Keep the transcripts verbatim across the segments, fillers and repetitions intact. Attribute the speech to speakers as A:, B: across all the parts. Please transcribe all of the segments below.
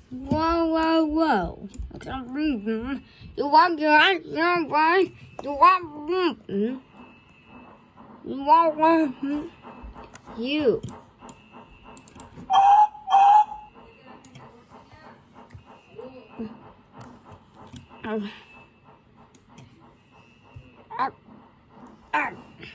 A: Whoa, whoa, whoa. You want your eyes, right? You want, you want, you. Um, uh, uh.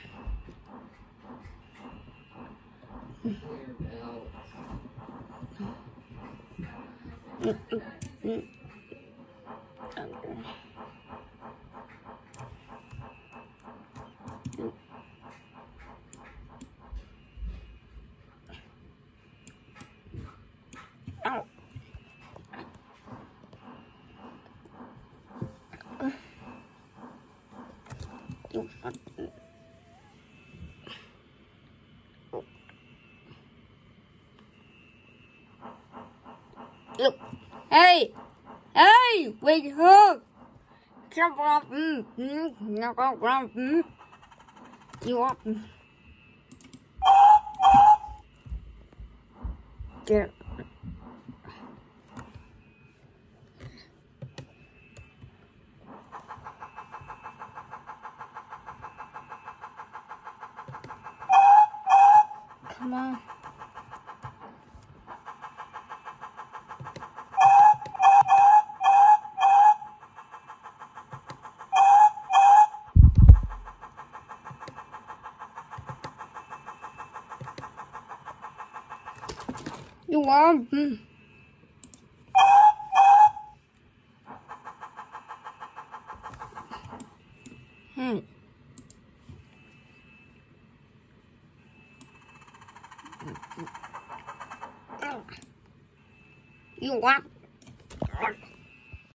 A: Look, hey, hey, wait up. Come on, mm, mm, no, go, go, mm. You want, mm. Get. Come on. You want, mm. Hmm. You want?